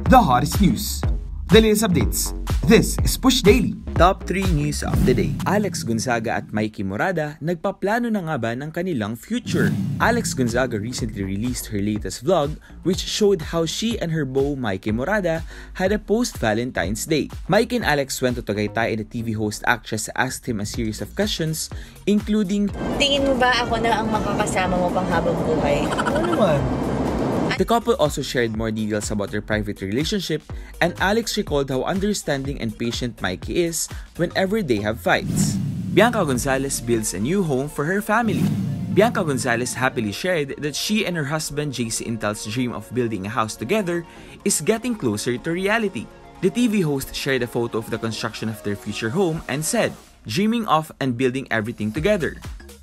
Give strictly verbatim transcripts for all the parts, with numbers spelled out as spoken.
the hottest news, the latest updates. This is Push Daily. Top three News of the Day. Alex Gonzaga at Mikey Morada nagpaplano na nga ba ng kanilang future? Alex Gonzaga recently released her latest vlog which showed how she and her beau Mikey Morada had a post-Valentine's Day. Mikey and Alex went to Tagaytay and the T V host actress asked him a series of questions including, tingin mo ba ako na ang makakasama mo pang habang buhay? Ano naman? The couple also shared more details about their private relationship, and Alex recalled how understanding and patient Mikey is whenever they have fights. Bianca Gonzalez builds a new home for her family. Bianca Gonzalez happily shared that she and her husband J C Intal's dream of building a house together is getting closer to reality. The T V host shared a photo of the construction of their future home and said, "Dreaming of and building everything together."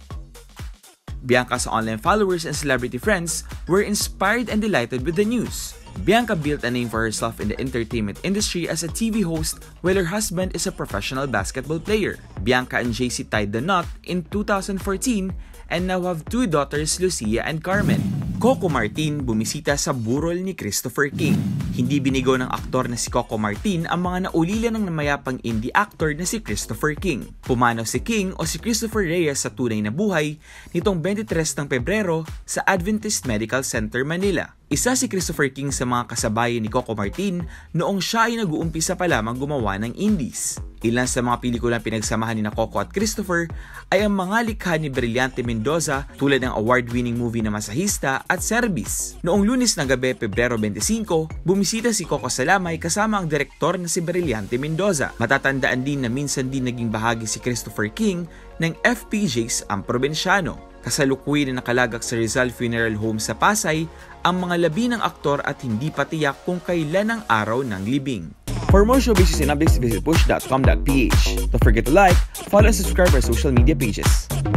Bianca's online followers and celebrity friends were inspired and delighted with the news. Bianca built a name for herself in the entertainment industry as a T V host while her husband is a professional basketball player. Bianca and J C tied the knot in two thousand fourteen and now have two daughters, Lucia and Carmen. Coco Martin bumisita sa burol ni Christopher King. Hindi binigo ng aktor na si Coco Martin ang mga naulila ng namayapang indie actor na si Christopher King. Pumanaw si King o si Christopher Reyes sa tunay na buhay nitong twenty-tres ng Pebrero sa Adventist Medical Center, Manila. Isa si Christopher King sa mga kasabayan ni Coco Martin noong siya ay nag-uumpisa pa lamang gumawa ng indies. Ilan sa mga pelikulang pinagsamahan ni na Coco at Christopher ay ang mga likha ni Brillante Mendoza tulad ng award-winning movie na Masahista at Service. Noong Lunes na gabi, Pebrero twenty-five, bumisita si Coco sa lamay kasama ang direktor na si Brillante Mendoza. Matatandaan din na minsan din naging bahagi si Christopher King ng F P J's Ang Probinsyano. Kasalukuyan na nakalagak sa Rizal Funeral Home sa Pasay ang mga labi ng aktor at hindi pa tiyak kung kailan ang araw ng libing. For more showbiz and updates, visit push dot com dot p h. Don't forget to like, follow and subscribe our social media pages.